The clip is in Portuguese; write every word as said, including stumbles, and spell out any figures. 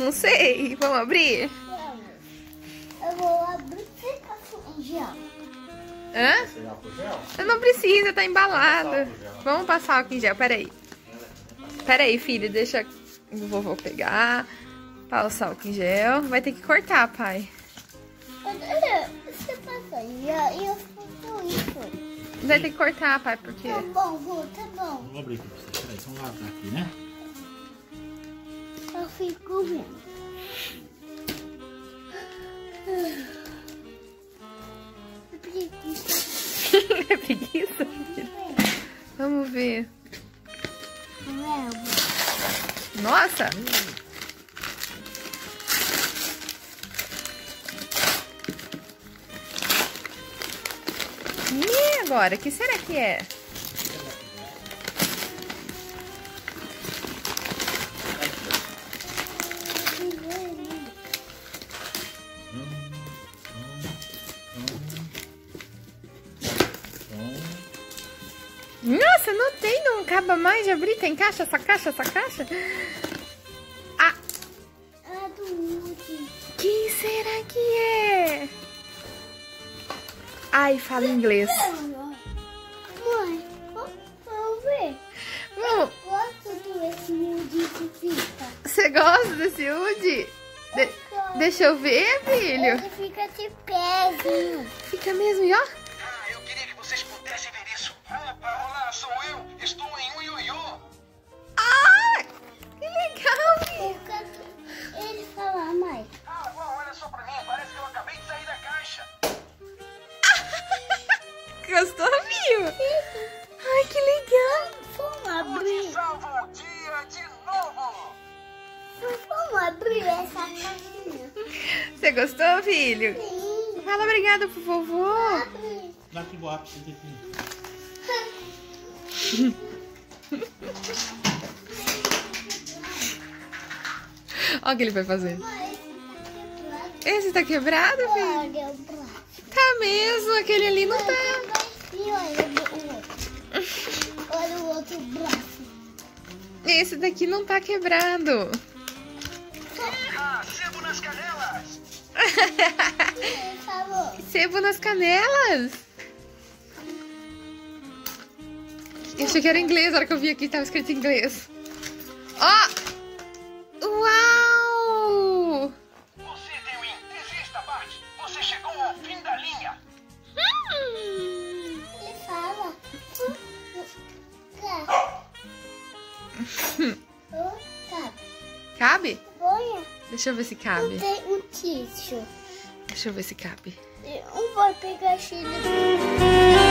Não sei. Vamos abrir? Vamos. Eu vou abrir sem passar em gel. Hã? Eu não precisa, tá embalado. Vamos passar álcool em gel, peraí. Peraí, filho, deixa o vovô pegar. Passa álcool em gel. Vai ter que cortar, pai. Você passa em gel e eu faço isso. Vai ter que cortar, pai, porque... Tá bom, vô, tá bom. Vou abrir pra você. Peraí, vamos lá aqui, né? Eu fico vendo. É preguiça. É preguiça, filho? Vamos ver. Nossa! E agora? O que será que é? Nossa, não tem, não acaba mais de abrir. Tem caixa, essa caixa, essa caixa? Ah! É do Woody. Quem será que é? Ai, fala inglês. Mãe, vamos ver. Vamos. Eu gosto desse Woody que fica. Você gosta desse Woody? De deixa eu ver, filho. Ele fica de pezinho. Fica mesmo, e ó. Ah, eu queria que vocês pudessem ver isso. Opa, olá, sou eu. Estou em um ioiô. Ah, que legal, Fica... Ele fala mais. Ah, uau, olha só pra mim. Parece que eu acabei de sair da caixa. Gostou, viu? Ai, que legal. Vamos Onde abrir. salva o dia de novo? Vamos abrir essa caixinha. Você gostou, filho? Sim. Fala obrigada pro vovô. Abre. Dá aqui, vou abrir pra você aqui. Olha o que ele vai fazer. Mãe, Esse tá quebrado, filho? olha o braço. Tá mesmo, aquele ali não tá. E olha o outro. Olha o outro braço. Esse daqui não tá quebrado. Ah, sebo nas canelas. Ele falou. Sebo nas canelas. Eu achei que era inglês, na hora que eu vi aqui tava escrito em inglês. Ó! Uau! Você deu em. Desista, Bart. Você chegou ao fim da linha. Hum. Ele fala. Cabe. Cabe. Cabe? Olha. Deixa eu ver se Não cabe. tem um tissue. Deixa eu ver se cabe. Um vai pegar cheio de...